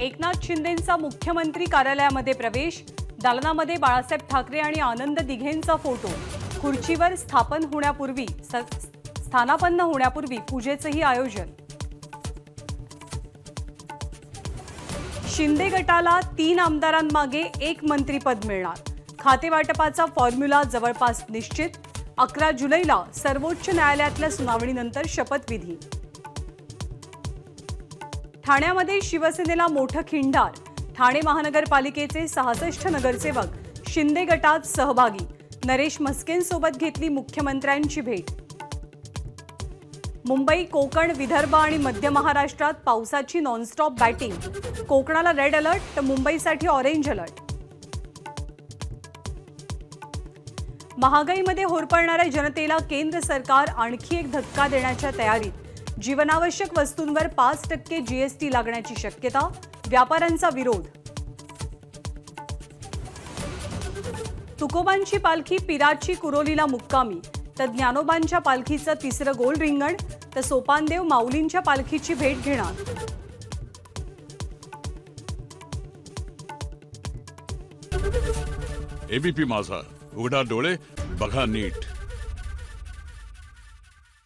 एकनाथ शिंदेंचा मुख्यमंत्री कार्यालयामध्ये प्रवेश, दालनामध्ये बाळासाहेब ठाकरे आणि आनंद दिघेंचा फोटो। खुर्चीवर स्थानापन्न होण्यापूर्वी पूजेचंही आयोजन। शिंदे गटाला 3 आमदारांमागे 1 मंत्रीपद मिळणार। खातेवाटपाचा फॉर्म्युला जवळपास निश्चित। 11 जुलैला सर्वोच्च न्यायालयातल्या सुनावणीनंतर शपथविधी। ठाण्यामध्ये शिवसेनेला मोठं खिंडार। ठाणे महानगरपालिकेचे 66 नगरसेवक शिंदे गटात सहभागी। नरेश म्हस्केंसोबत घेतली मुख्यमंत्र्यांची भेट। मुंबई, कोकण, विदर्भ आणि मध्य महाराष्ट्रात पावसाची नॉनस्टॉप बॅटिंग। कोकणाला रेड अलर्ट तर मुंबईसाठी ऑरेंज अलर्ट। महागाईमध्ये होरपळणाऱ्या जनतेला केंद्र सरकार आणखी एक धक्का देण्याच्या तयारीत। जीवनावश्यक वस्तूंवर 5% जीएसटी लागण्याची शक्यता। व्यापाऱ्यांचा विरोध। तुकोबांची पालखी पिराची कुरोलीला मुक्कामी। तर ज्ञानोबांच्या पालखीचं 3रं गोल रिंगण। तर सोपानदेव माऊलींच्या पालखीची भेट घेणार। एबीपी माझा, उघडा डोळे बघा नीट।